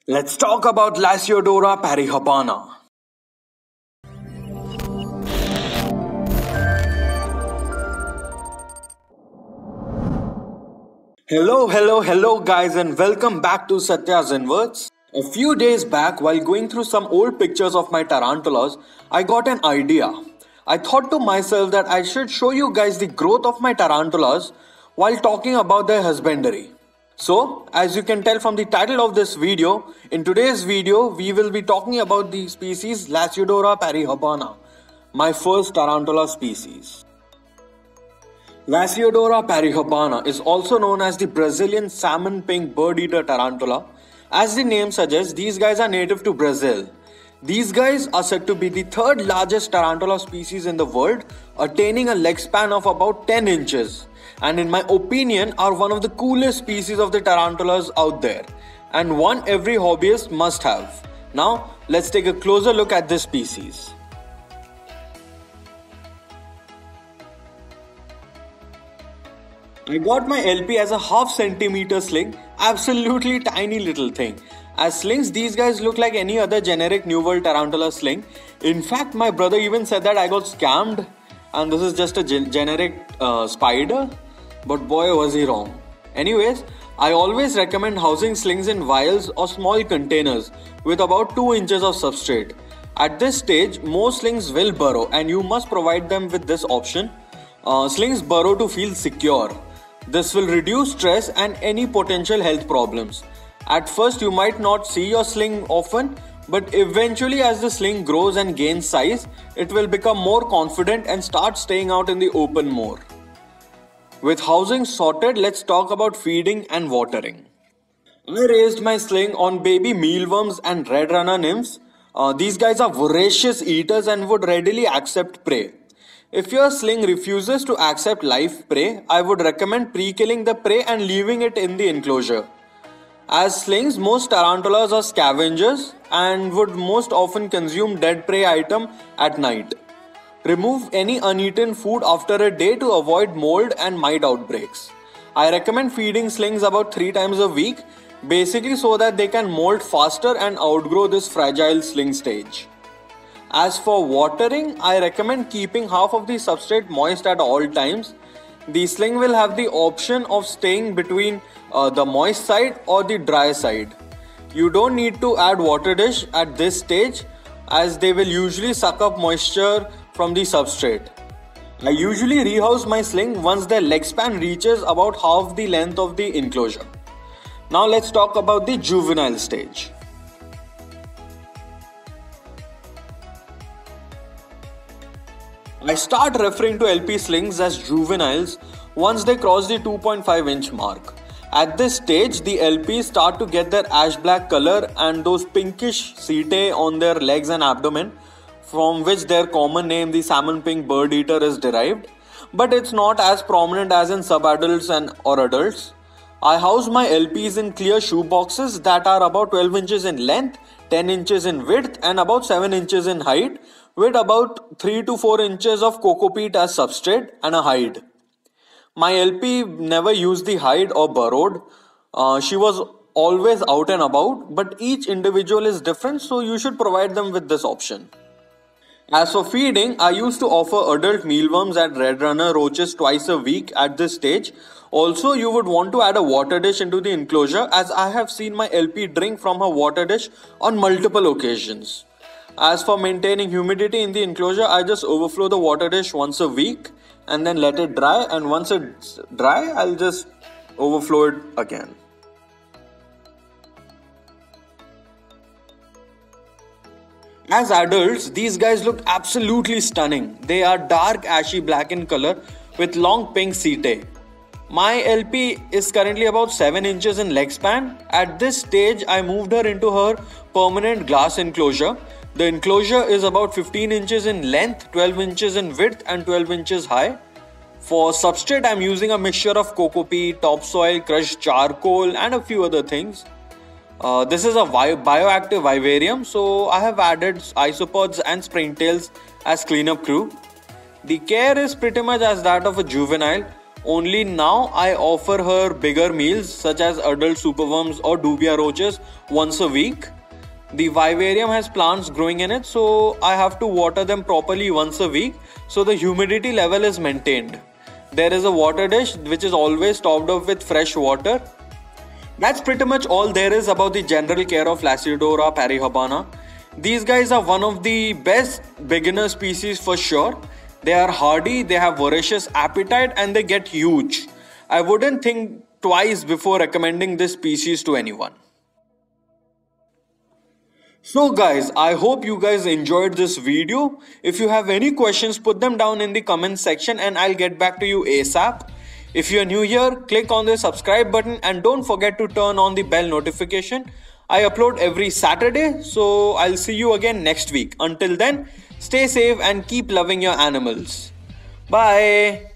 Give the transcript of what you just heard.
Let's talk about Lasiodora parihopana. Hello guys, and welcome back to Satya's Inverts. A few days back, while going through some old pictures of my tarantulas, I got an idea. I thought to myself that I should show you guys the growth of my tarantulas while talking about their husbandry. So, as you can tell from the title of this video, in today's video, we will be talking about the species Lasiodora parihopana, my first tarantula species. Lasiodora parihopana is also known as the Brazilian salmon pink bird-eater tarantula. As the name suggests, these guys are native to Brazil. These guys are said to be the third largest tarantula species in the world, attaining a leg span of about 10 inches. And in my opinion, are one of the coolest species of the tarantulas out there, and one every hobbyist must have. Now, let's take a closer look at this species. I got my LP as a half centimeter sling, absolutely tiny little thing. As slings, these guys look like any other generic New World tarantula sling. In fact, my brother even said that I got scammed and this is just a generic spider, but boy was he wrong. Anyways, I always recommend housing slings in vials or small containers with about 2 inches of substrate. At this stage, most slings will burrow and you must provide them with this option. Slings burrow to feel secure. This will reduce stress and any potential health problems. At first, you might not see your sling often, but eventually as the sling grows and gains size, it will become more confident and start staying out in the open more. With housing sorted, let's talk about feeding and watering. I raised my sling on baby mealworms and red runner nymphs. These guys are voracious eaters and would readily accept prey. If your sling refuses to accept live prey, I would recommend pre-killing the prey and leaving it in the enclosure. As slings, most tarantulas are scavengers and would most often consume dead prey item at night. Remove any uneaten food after a day to avoid mold and mite outbreaks. I recommend feeding slings about 3 times a week, basically so that they can molt faster and outgrow this fragile sling stage. As for watering, I recommend keeping half of the substrate moist at all times. The sling will have the option of staying between the moist side or the dry side. You don't need to add water dish at this stage as they will usually suck up moisture from the substrate. I usually rehouse my sling once their leg span reaches about half the length of the enclosure. Now let's talk about the juvenile stage. I start referring to LP slings as juveniles once they cross the 2.5 inch mark. At this stage, the LPs start to get their ash black color and those pinkish setae on their legs and abdomen, from which their common name, the salmon pink bird eater, is derived. But it's not as prominent as in subadults or adults. I house my LPs in clear shoe boxes that are about 12 inches in length, 10 inches in width and about 7 inches in height, with about 3 to 4 inches of coco peat as substrate and a hide. My LP never used the hide or burrowed. She was always out and about, but each individual is different, so you should provide them with this option. As for feeding, I used to offer adult mealworms and red runner roaches twice a week at this stage. Also, you would want to add a water dish into the enclosure, as I have seen my LP drink from her water dish on multiple occasions. As for maintaining humidity in the enclosure, I just overflow the water dish once a week and then let it dry, and once it's dry, I'll just overflow it again. As adults, these guys look absolutely stunning. They are dark ashy black in color with long pink setae. My LP is currently about 7 inches in leg span. At this stage, I moved her into her permanent glass enclosure. The enclosure is about 15 inches in length, 12 inches in width and 12 inches high. For substrate, I am using a mixture of coco peat, topsoil, crushed charcoal and a few other things. This is a bioactive vivarium, so I have added isopods and springtails as cleanup crew. The care is pretty much as that of a juvenile. Only now I offer her bigger meals such as adult superworms or dubia roaches once a week. The vivarium has plants growing in it, so I have to water them properly once a week so the humidity level is maintained. There is a water dish which is always topped up with fresh water. That's pretty much all there is about the general care of Lasiodora parihobana. These guys are one of the best beginner species for sure. They are hardy, they have voracious appetite, and they get huge. I wouldn't think twice before recommending this species to anyone. So guys, I hope you guys enjoyed this video. If you have any questions, put them down in the comment section and I'll get back to you ASAP. If you are new here, click on the subscribe button and don't forget to turn on the bell notification. I upload every Saturday, so I'll see you again next week. Until then, stay safe and keep loving your animals. Bye.